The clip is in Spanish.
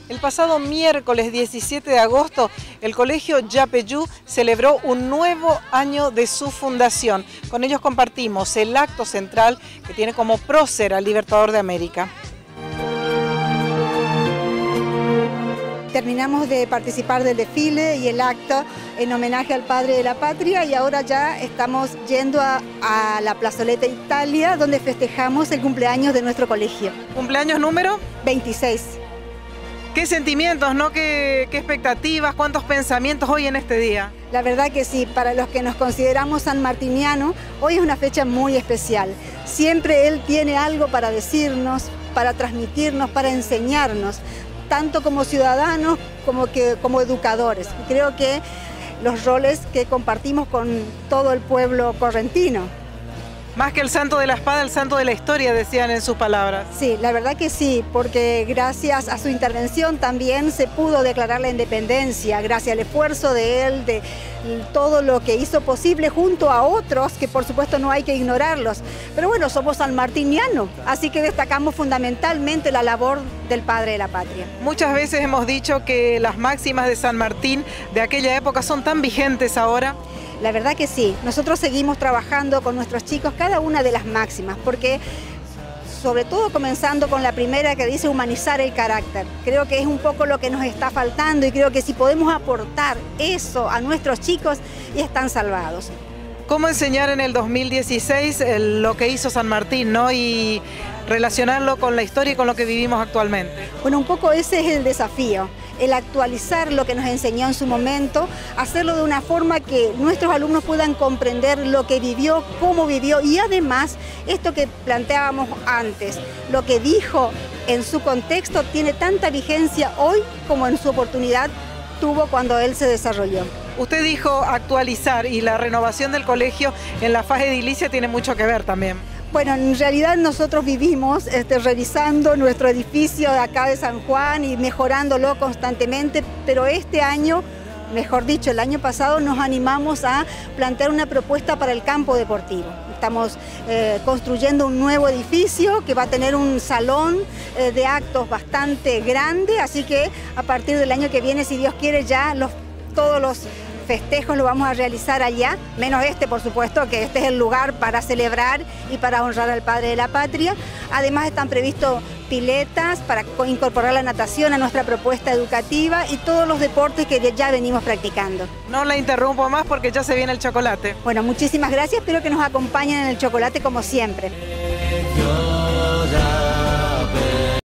El pasado miércoles 17 de agosto, el Colegio Yapeyú celebró un nuevo año de su fundación. Con ellos compartimos el acto central que tiene como prócer al Libertador de América. Terminamos de participar del desfile y el acto en homenaje al Padre de la Patria y ahora ya estamos yendo a la Plazoleta Italia, donde festejamos el cumpleaños de nuestro colegio. ¿Cumpleaños número? 26. ¿Qué sentimientos, no? ¿Qué expectativas, cuántos pensamientos hoy en este día? La verdad que sí, para los que nos consideramos sanmartinianos, hoy es una fecha muy especial. Siempre él tiene algo para decirnos, para transmitirnos, para enseñarnos, tanto como ciudadanos como educadores. Creo que los roles que compartimos con todo el pueblo correntino. Más que el santo de la espada, el santo de la historia, decían en sus palabras. Sí, la verdad que sí, porque gracias a su intervención también se pudo declarar la independencia, gracias al esfuerzo de él, de todo lo que hizo posible junto a otros, que por supuesto no hay que ignorarlos. Pero bueno, somos sanmartinianos, así que destacamos fundamentalmente la labor del Padre de la Patria. Muchas veces hemos dicho que las máximas de San Martín de aquella época son tan vigentes ahora. La verdad que sí, nosotros seguimos trabajando con nuestros chicos cada una de las máximas, porque sobre todo comenzando con la primera que dice humanizar el carácter. Creo que es un poco lo que nos está faltando y creo que si podemos aportar eso a nuestros chicos, ya están salvados. ¿Cómo enseñar en el 2016 lo que hizo San Martín, ¿no? Y relacionarlo con la historia y con lo que vivimos actualmente? Bueno, un poco ese es el desafío, el actualizar lo que nos enseñó en su momento, hacerlo de una forma que nuestros alumnos puedan comprender lo que vivió, cómo vivió y además esto que planteábamos antes, lo que dijo en su contexto tiene tanta vigencia hoy como en su oportunidad tuvo cuando él se desarrolló. Usted dijo actualizar y la renovación del colegio en la fase edilicia tiene mucho que ver también. Bueno, en realidad nosotros vivimos revisando nuestro edificio de acá de San Juan y mejorándolo constantemente, pero este año, mejor dicho, el año pasado nos animamos a plantear una propuesta para el campo deportivo. Estamos construyendo un nuevo edificio que va a tener un salón de actos bastante grande, así que a partir del año que viene, si Dios quiere, ya todos los festejos lo vamos a realizar allá, menos por supuesto, que este es el lugar para celebrar y para honrar al Padre de la Patria. Además están previstos piletas para incorporar la natación a nuestra propuesta educativa y todos los deportes que ya venimos practicando. No la interrumpo más porque ya se viene el chocolate. Bueno, muchísimas gracias, espero que nos acompañen en el chocolate como siempre.